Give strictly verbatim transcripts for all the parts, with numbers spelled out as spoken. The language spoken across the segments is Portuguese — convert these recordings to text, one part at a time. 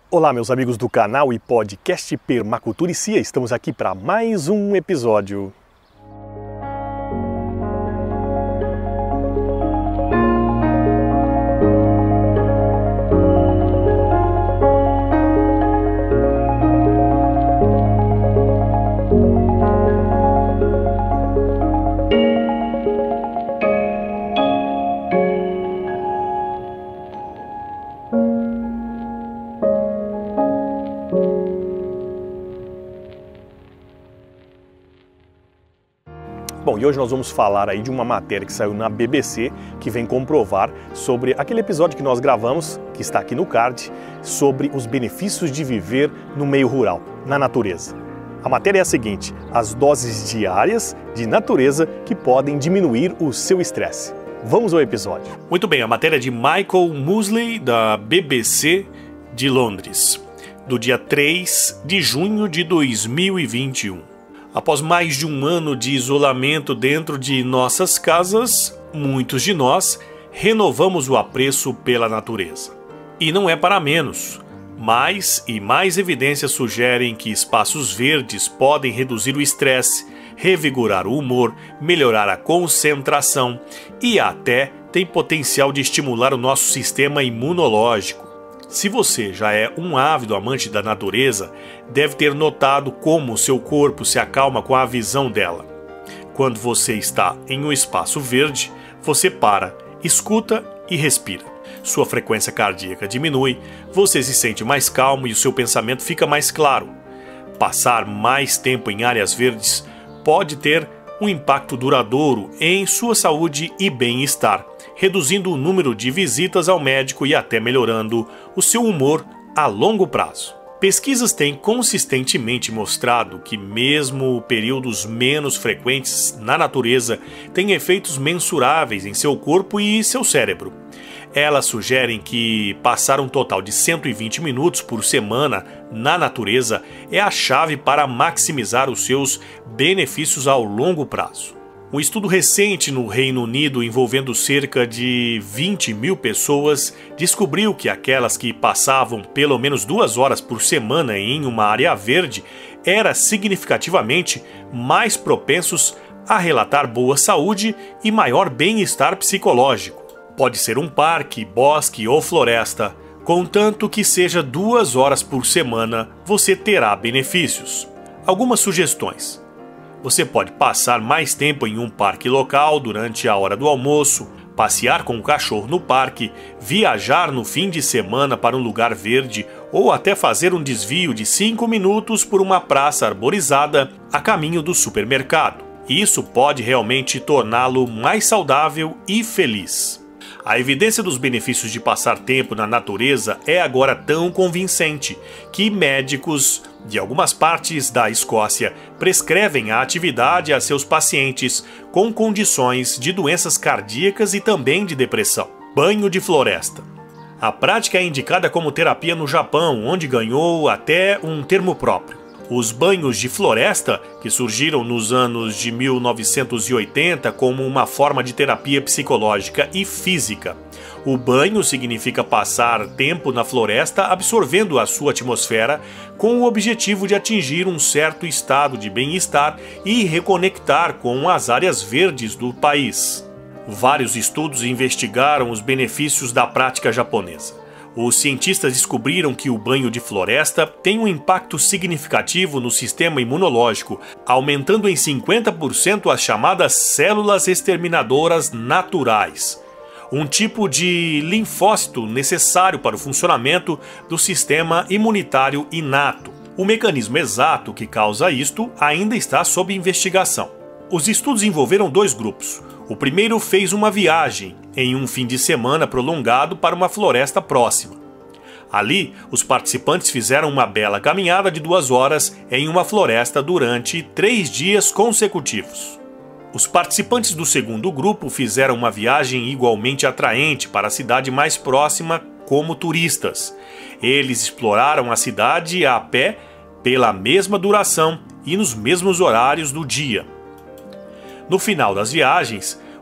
Olá, meus amigos do canal e podcast Permacultura e C I A, estamos aqui para mais um episódio. Bom, e hoje nós vamos falar aí de uma matéria que saiu na B B C, que vem comprovar sobre aquele episódio que nós gravamos, que está aqui no card, sobre os benefícios de viver no meio rural, na natureza. A matéria é a seguinte: as doses diárias de natureza que podem diminuir o seu estresse. Vamos ao episódio. Muito bem, a matéria é de Michael Mosley, da B B C de Londres, do dia três de junho de dois mil e vinte e um. Após mais de um ano de isolamento dentro de nossas casas, muitos de nós renovamos o apreço pela natureza. E não é para menos. Mais e mais evidências sugerem que espaços verdes podem reduzir o estresse, revigorar o humor, melhorar a concentração e até tem potencial de estimular o nosso sistema imunológico. Se você já é um ávido amante da natureza, deve ter notado como seu corpo se acalma com a visão dela. Quando você está em um espaço verde, você para, escuta e respira. Sua frequência cardíaca diminui, você se sente mais calmo e o seu pensamento fica mais claro. Passar mais tempo em áreas verdes pode ter um impacto duradouro em sua saúde e bem-estar, reduzindo o número de visitas ao médico e até melhorando o seu humor a longo prazo. Pesquisas têm consistentemente mostrado que mesmo períodos menos frequentes na natureza têm efeitos mensuráveis em seu corpo e seu cérebro. Elas sugerem que passar um total de cento e vinte minutos por semana na natureza é a chave para maximizar os seus benefícios ao longo prazo. Um estudo recente no Reino Unido envolvendo cerca de vinte mil pessoas descobriu que aquelas que passavam pelo menos duas horas por semana em uma área verde eram significativamente mais propensos a relatar boa saúde e maior bem-estar psicológico. Pode ser um parque, bosque ou floresta, contanto que seja duas horas por semana, você terá benefícios. Algumas sugestões. Você pode passar mais tempo em um parque local durante a hora do almoço, passear com o cachorro no parque, viajar no fim de semana para um lugar verde ou até fazer um desvio de cinco minutos por uma praça arborizada a caminho do supermercado. Isso pode realmente torná-lo mais saudável e feliz. A evidência dos benefícios de passar tempo na natureza é agora tão convincente que médicos de algumas partes da Escócia prescrevem a atividade a seus pacientes com condições de doenças cardíacas e também de depressão. Banho de floresta. A prática é indicada como terapia no Japão, onde ganhou até um termo próprio. Os banhos de floresta, que surgiram nos anos de mil novecentos e oitenta como uma forma de terapia psicológica e física. O banho significa passar tempo na floresta absorvendo a sua atmosfera com o objetivo de atingir um certo estado de bem-estar e reconectar com as áreas verdes do país. Vários estudos investigaram os benefícios da prática japonesa. Os cientistas descobriram que o banho de floresta tem um impacto significativo no sistema imunológico, aumentando em cinquenta por cento as chamadas células exterminadoras naturais, um tipo de linfócito necessário para o funcionamento do sistema imunitário inato. O mecanismo exato que causa isto ainda está sob investigação. Os estudos envolveram dois grupos. O primeiro fez uma viagem em um fim de semana prolongado para uma floresta próxima. Ali, os participantes fizeram uma bela caminhada de duas horas em uma floresta durante três dias consecutivos. Os participantes do segundo grupo fizeram uma viagem igualmente atraente para a cidade mais próxima como turistas. Eles exploraram a cidade a pé pela mesma duração e nos mesmos horários do dia. No final das viagens,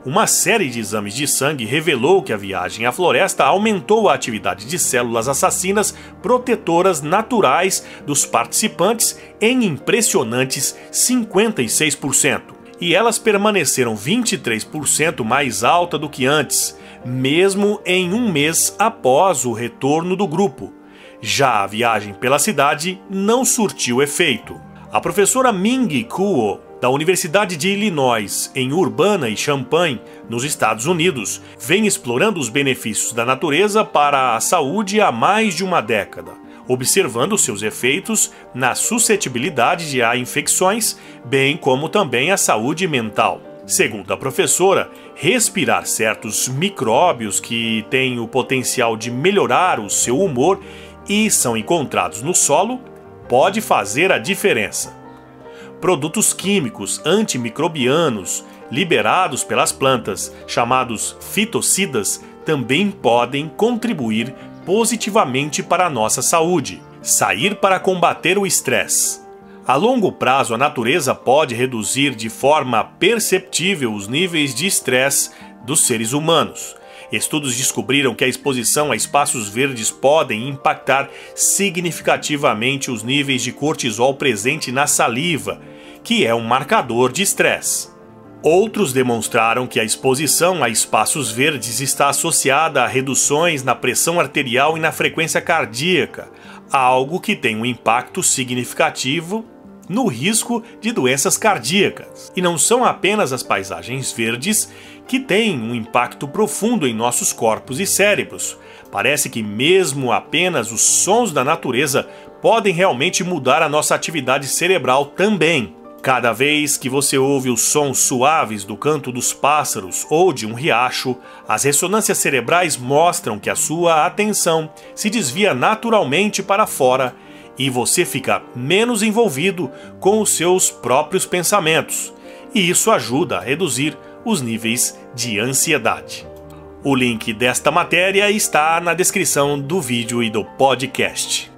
Uma série de exames de sangue revelou que a viagem à floresta aumentou a atividade de células assassinas protetoras naturais dos participantes em impressionantes cinquenta e seis por cento. E elas permaneceram vinte e três por cento mais alta do que antes, mesmo em um mês após o retorno do grupo. Já a viagem pela cidade não surtiu efeito. A professora Ming Kuo, da Universidade de Illinois, em Urbana e Champaign, nos Estados Unidos, vem explorando os benefícios da natureza para a saúde há mais de uma década, observando seus efeitos na suscetibilidade a infecções, bem como também a saúde mental. Segundo a professora, respirar certos micróbios que têm o potencial de melhorar o seu humor e são encontrados no solo pode fazer a diferença. Produtos químicos antimicrobianos liberados pelas plantas, chamados fitocidas, também podem contribuir positivamente para a nossa saúde. Sair para combater o estresse. A longo prazo, a natureza pode reduzir de forma perceptível os níveis de estresse dos seres humanos. Estudos descobriram que a exposição a espaços verdes podem impactar significativamente os níveis de cortisol presente na saliva, que é um marcador de estresse. Outros demonstraram que a exposição a espaços verdes está associada a reduções na pressão arterial e na frequência cardíaca, algo que tem um impacto significativo no risco de doenças cardíacas. E não são apenas as paisagens verdes que têm um impacto profundo em nossos corpos e cérebros. Parece que mesmo apenas os sons da natureza podem realmente mudar a nossa atividade cerebral também. Cada vez que você ouve os sons suaves do canto dos pássaros ou de um riacho, as ressonâncias cerebrais mostram que a sua atenção se desvia naturalmente para fora e você fica menos envolvido com os seus próprios pensamentos. E isso ajuda a reduzir os níveis de ansiedade. O link desta matéria está na descrição do vídeo e do podcast.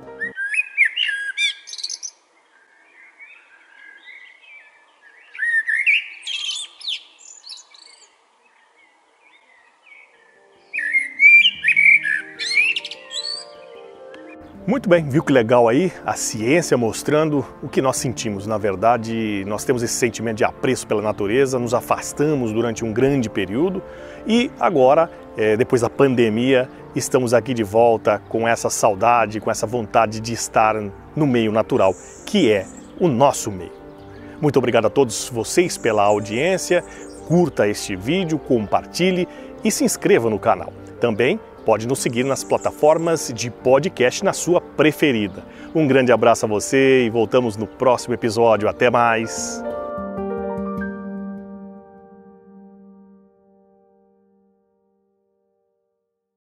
Muito bem, viu que legal aí? A ciência mostrando o que nós sentimos. Na verdade, nós temos esse sentimento de apreço pela natureza, nos afastamos durante um grande período e agora, é, depois da pandemia, estamos aqui de volta com essa saudade, com essa vontade de estar no meio natural, que é o nosso meio. Muito obrigado a todos vocês pela audiência, curta este vídeo, compartilhe e se inscreva no canal. Também pode nos seguir nas plataformas de podcast na sua preferida. Um grande abraço a você e voltamos no próximo episódio. Até mais!